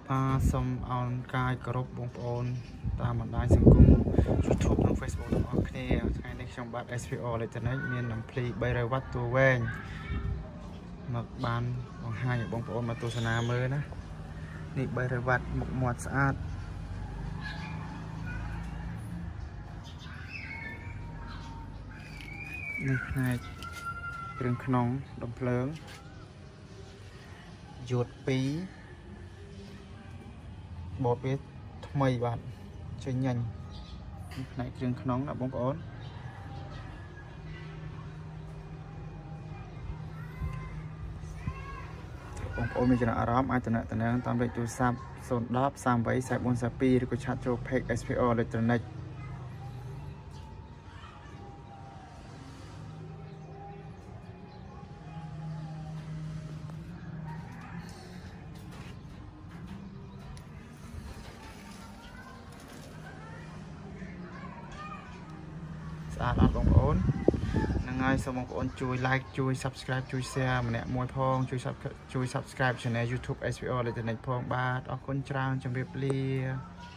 សូមអរកាយគោរពបងប្អូនតាមបណ្ដាញសង្គម YouTube និង Facebook ទាំងអស់គ្នាថ្ងៃនេះខ្ញុំបាទ SPO Electronic មានអំភ្លី300 W តួវែងមកបានបង្ហាញឲ្យបងប្អូនមកទស្សនាមើលណានេះ300 W មុខមាត់ស្អាតនេះផ្នែកគ្រឿងក្នុងដំភ្លើងយោត2បតវាថ្មីបាទចេញញ៉ាញ់ផ្នែកគ្រឿងក្នុងណាបងប្អូនបងប្អូនមានចំណាប់អារម្មណ៍អាចតំណតាមលេខទូរស័ព្ទ010 38 44 ឬក៏ឆាតចូល Page SPO Electronicស្អាតអត់បងប្អូនហ្នឹងហើយសូមបងប្អូនជួយ like ជួយ subscribe ជួយ share ម្នាក់មួយផងជួយ subscribe Channel YouTube SPO Electronic ផងបាទអរគុណច្រើនជម្រាបលា